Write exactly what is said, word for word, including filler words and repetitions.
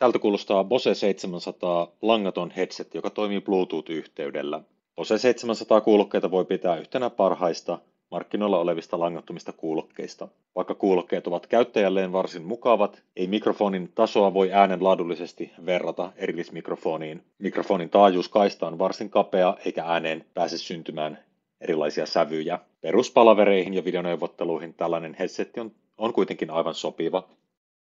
Tältä kuulostaa Bose seitsemänsataa langaton headset, joka toimii Bluetooth-yhteydellä. Bose seitsemänsataa kuulokkeita voi pitää yhtenä parhaista markkinoilla olevista langattomista kuulokkeista. Vaikka kuulokkeet ovat käyttäjälleen varsin mukavat, ei mikrofonin tasoa voi äänenlaadullisesti verrata erillismikrofoniin. Mikrofonin taajuuskaista on varsin kapea eikä ääneen pääse syntymään erilaisia sävyjä. Peruspalavereihin ja videoneuvotteluihin tällainen headset on, on kuitenkin aivan sopiva.